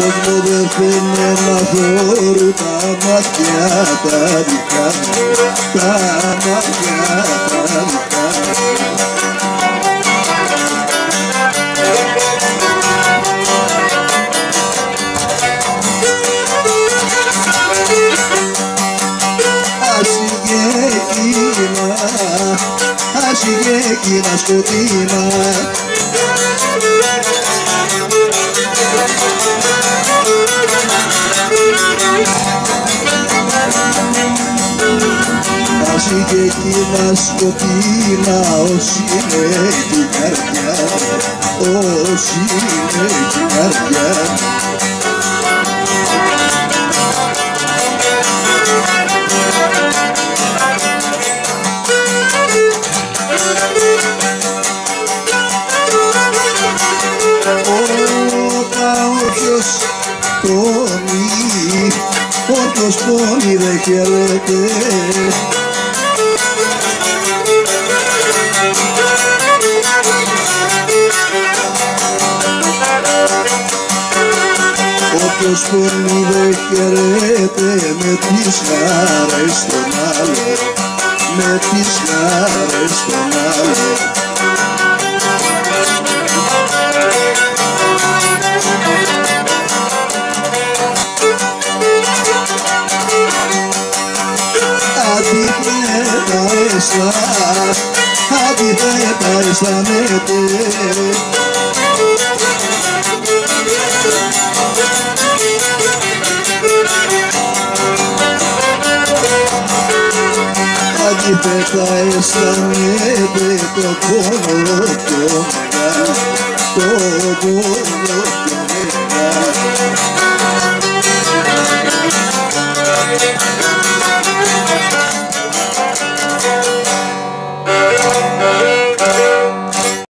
κόσμο δεν θέλει να δω τα μάτια τα δικά μου, τα μάτια τα δικά μου. Άσυγε εκείνα σκοτεινά Άσυγε εκείνα σκοτεινά όσοι είναι την καρδιά, όσοι είναι την καρδιά. Όποιος πόνοι δεν χαίρεται, όποιος πόνοι δεν χαίρεται με τις χαρές των άλλων, με τις χαρές των άλλων. Αντίθετα αισθάνεται, αντίθετα αισθάνεται το πόνο το μεγάλο, το πόνο